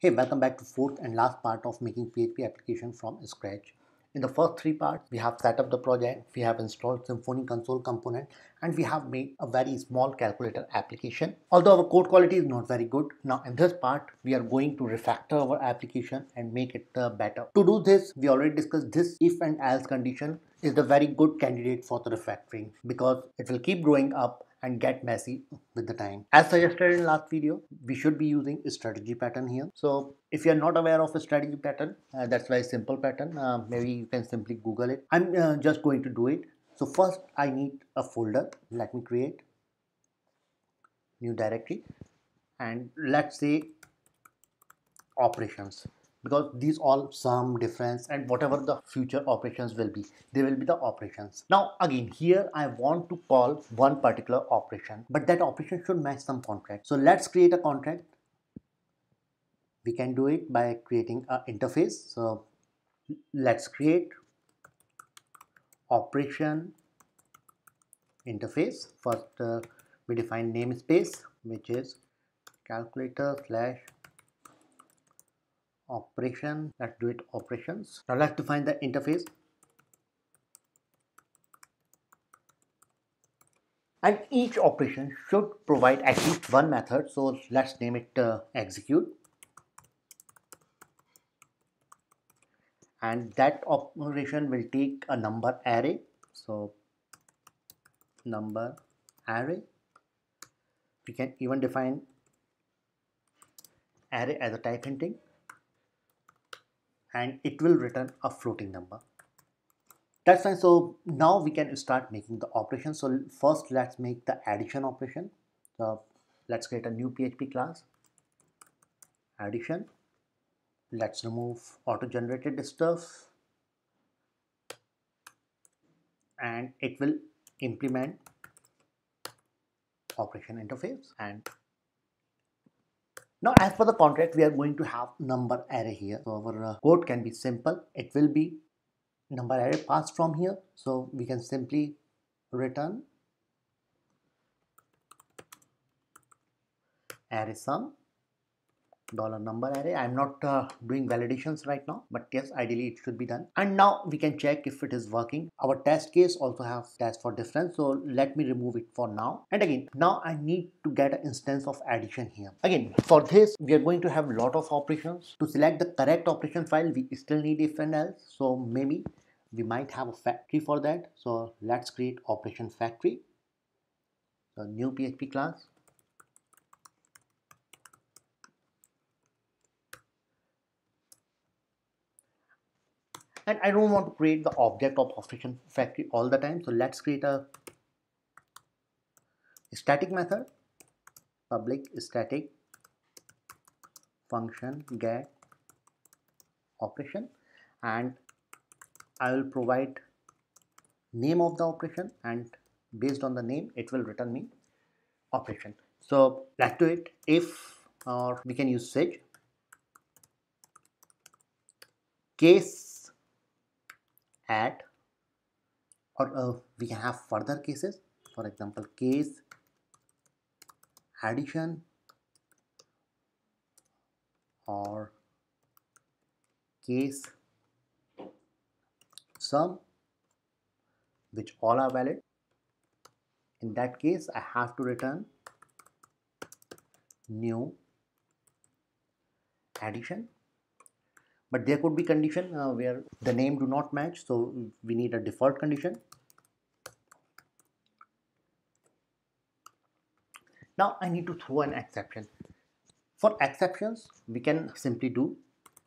Hey, welcome back to fourth and last part of making PHP application from scratch. In the first three parts, we have set up the project, we have installed Symfony console component, and we have made a very small calculator application. Although our code quality is not very good, now in this part, we are going to refactor our application and make it better. To do this, we already discussed this if and else condition is the very good candidate for the refactoring because it will keep growing up and get messy with the time. As suggested in last video, we should be using a strategy pattern here. So if you are not aware of a strategy pattern, that's very simple pattern. Maybe you can simply Google it. I'm just going to do it. So first I need a folder. Let me create new directory and let's say operations, because these all sum, difference, and whatever the future operations will be, they will be the operations. Now again, here I want to call one particular operation, but that operation should match some contract. So let's create a contract. We can do it by creating an interface. So let's create operation interface. First we define namespace, which is calculator slash operation. Let's do it operations. Now let's define the interface, and each operation should provide at least one method. So let's name it execute, and that operation will take a number array. So number array, we can even define array as a type hinting, and it will return a floating number. That's fine. So now we can start making the operation. So first let's make the addition operation. So let's create a new PHP class, addition. Let's remove auto-generated stuff, and it will implement operation interface. And now as per the contract, we are going to have number array here. So our code can be simple. It will be number array passed from here. So we can simply return array sum $number array. I'm not doing validations right now, but yes, ideally it should be done. And now we can check if it is working. Our test case also has test for difference, so let me remove it for now. And again, now I need to get an instance of addition here. Again, for this we are going to have a lot of operations. To select the correct operation file, we still need if and else, so maybe we might have a factory for that. So let's create operation factory. So new PHP class, and I don't want to create the object of operation factory all the time. So let's create a static method, public static function get operation, and I will provide name of the operation, and based on the name it will return me operation. So let's do it. If, or we can use switch case add, or we can have further cases. For example, case addition or case sum, which all are valid. In that case, I have to return new addition. But there could be condition where the name do not match, so we need a default condition. Now I need to throw an exception. For exceptions, we can simply do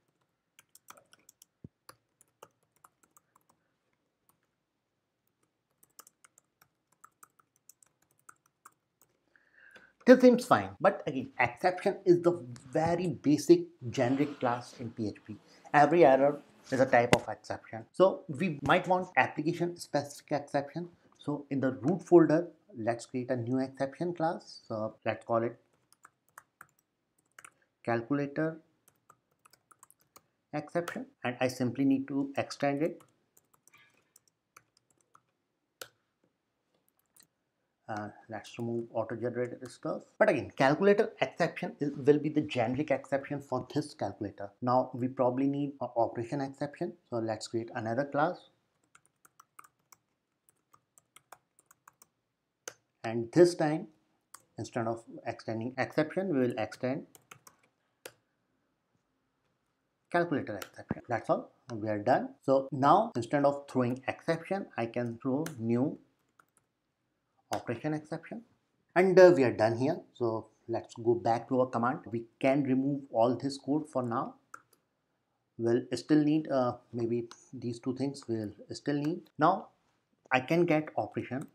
this. Seems fine, but again, exception is the very basic generic class in PHP. Every error is a type of exception. So we might want application specific exception. So in the root folder, let's create a new exception class. So let's call it calculator exception, and I simply need to extend it. Let's remove auto-generated stuff. But again, calculator exception will be the generic exception for this calculator. Now we probably need an operation exception. So let's create another class. And this time, instead of extending exception, we will extend calculator exception. That's all. We are done. So now instead of throwing exception, I can throw new operation exception. And we are done here. So let's go back to our command. We can remove all this code for now. We'll still need maybe these two things we'll still need. Now I can get operation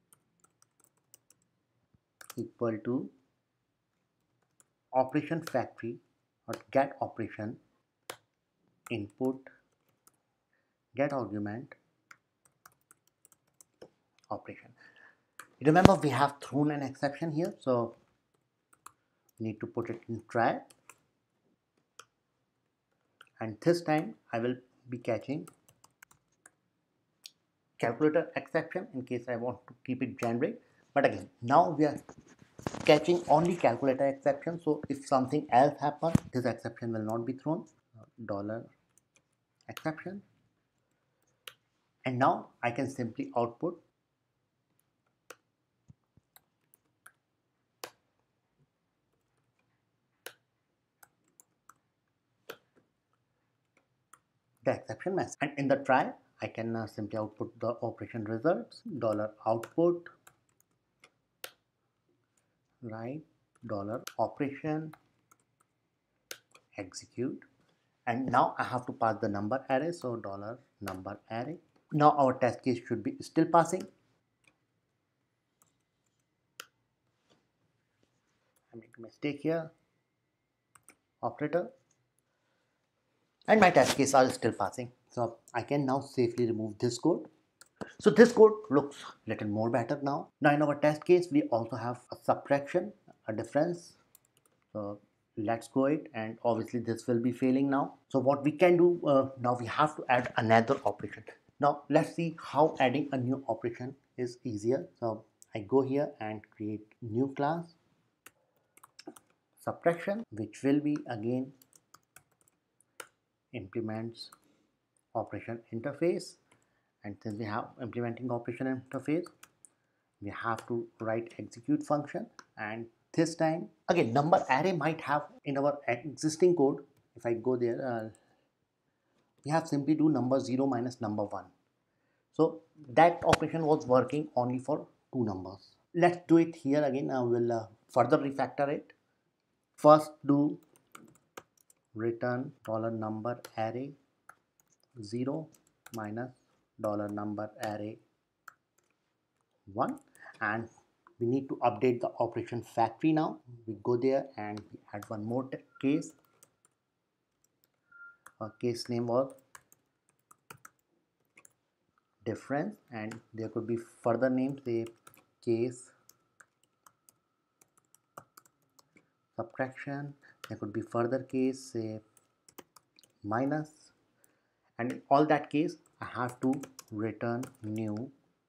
equal to operation factory or get operation input get argument operation. Remember, we have thrown an exception here, so we need to put it in try. And this time I will be catching calculator exception in case I want to keep it generic. But again, now we are catching only calculator exception. So if something else happens, this exception will not be thrown. Dollar exception. And now I can simply output the exception message. And in the try, I can simply output the operation results. Dollar output, right? Dollar operation execute. And now I have to pass the number array. So dollar number array. Now our test case should be still passing. I make a mistake here. Operator. And my test case are still passing. So I can now safely remove this code. So this code looks a little more better now. Now in our test case, we also have a subtraction, a difference. So let's go it, and obviously this will be failing now. So what we can do now, we have to add another operation. Now let's see how adding a new operation is easier. So I go here and create new class subtraction, which will be again implements operation interface. And since we have implementing operation interface, we have to write execute function. And this time again, number array might have in our existing code. If I go there, we have simply do number 0 minus number 1. So that operation was working only for two numbers. Let's do it here again. I will further refactor it. First do return $number array 0 minus $number array 1, and we need to update the operation factory. Now we go there and we add one more case. Our case name was difference, and there could be further names, say case subtraction. There could be further case, say minus, and in all that case I have to return new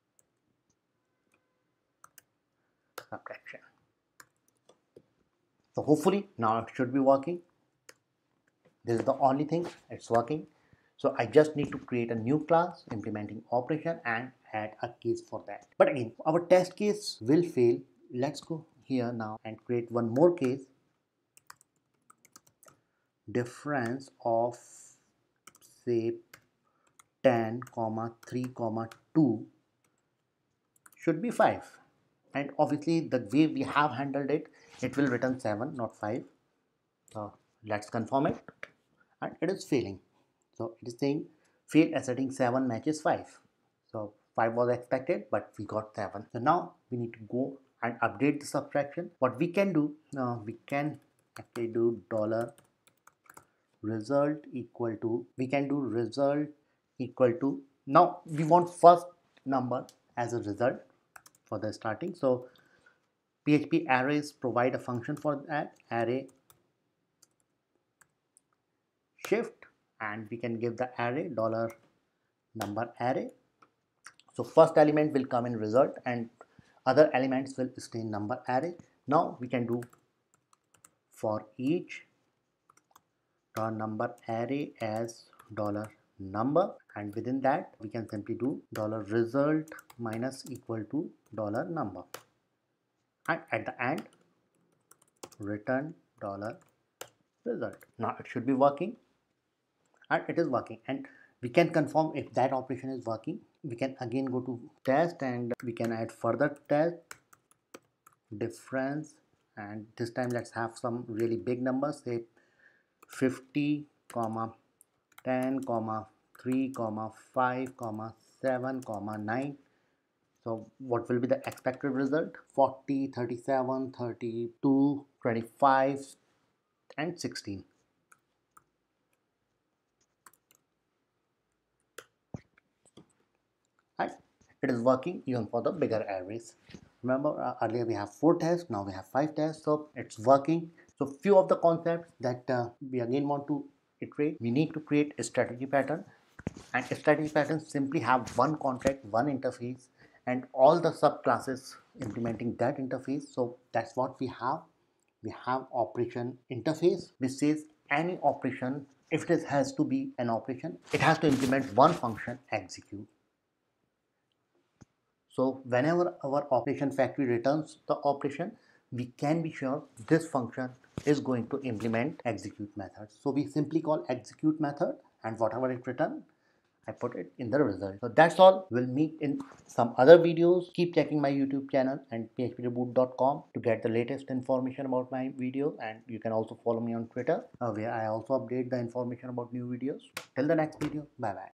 subtraction. So hopefully now it should be working. This is the only thing, it's working. So I just need to create a new class implementing operation and add a case for that. But again, our test case will fail. Let's go here now and create one more case. Difference of say 10, 3, 2 should be 5. And obviously the way we have handled it, it will return 7, not 5. So let's confirm it, and it is failing. So it is saying fail asserting 7 matches 5. So 5 was expected, but we got 7. So now we need to go and update the subtraction. What we can do, we can actually do $result equal to, we can do result equal to, now we want first number as a result for the starting. So PHP arrays provide a function for that, array shift, and we can give the array $number array. So first element will come in result, and Other elements will stay in number array. Now we can do for each turn number array as dollar number, and within that we can simply do dollar result minus equal to dollar number, and at the end return dollar result. Now it should be working, and it is working, and we can confirm if that operation is working. We can again go to test and we can add further test difference, and this time let's have some really big numbers, say 50 comma 10 comma 3 comma 5 comma 7 comma 9. So what will be the expected result? 40, 37, 32, 25 and 16. And it is working even for the bigger arrays. Remember earlier we have 4 tests, now we have 5 tests, so it's working. So few of the concepts that we again want to iterate. We need to create a strategy pattern, and a strategy pattern simply have one contract, one interface, and all the subclasses implementing that interface. So that's what we have. We have operation interface, which says any operation, if it has to be an operation, it has to implement one function execute. So whenever our operation factory returns the operation, we can be sure this function is going to implement execute method. So we simply call execute method, and whatever it returns, I put it in the result. So that's all. We'll meet in some other videos. Keep checking my YouTube channel and phpreboot.com to get the latest information about my videos, and you can also follow me on Twitter where I also update the information about new videos. Till the next video, bye bye.